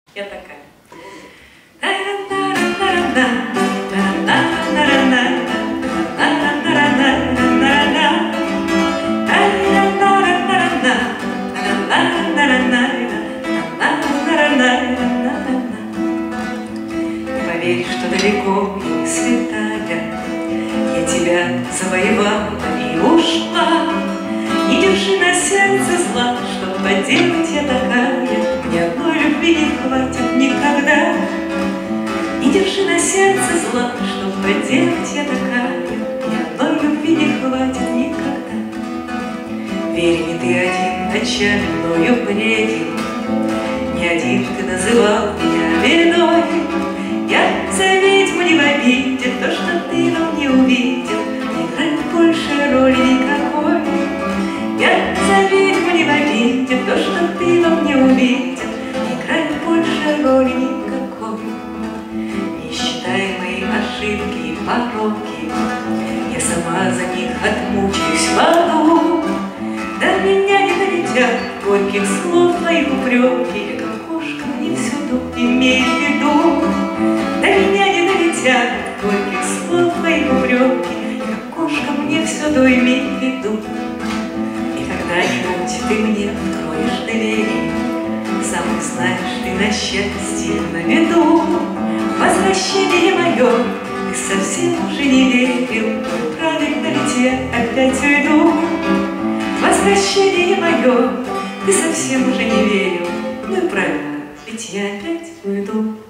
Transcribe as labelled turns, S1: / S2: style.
S1: Я такая.
S2: Поверь, что далеко и святая, я тебя завоевала и ушла. Не держи на сердце зла, чтоб поделать я такая, мне одной любви не хватит никогда. Не держи на сердце зла, чтоб поделать я такая, мне одной любви не хватит никогда. Верь, не ты один ночами мною бредил, не один ты называл меня бедой. Я за ведьму не в обиде, то, что ты во мне увидел, не играет больше роли никакой. Я за ведьму не в обиде, то, что ты во мне увидел, не играет больше роли никакой. Не считай мои ошибки и пороки, я сама за них отмучаюсь в аду. До меня не долетят горьких слов твоих упреки, я как кошка мне всюду имею в виду. До меня не долетят горьких слов твоих упреки, как кошка мне всюду имею в виду. И когда-нибудь ты мне откроешь двери, сам ты знаешь, ты на счастье на виду. Возвращение мое ты совсем уже не верил, правильно ведь я опять уйду. Возвращение мое ты совсем уже не верил, ну и правильно, ведь я опять уйду.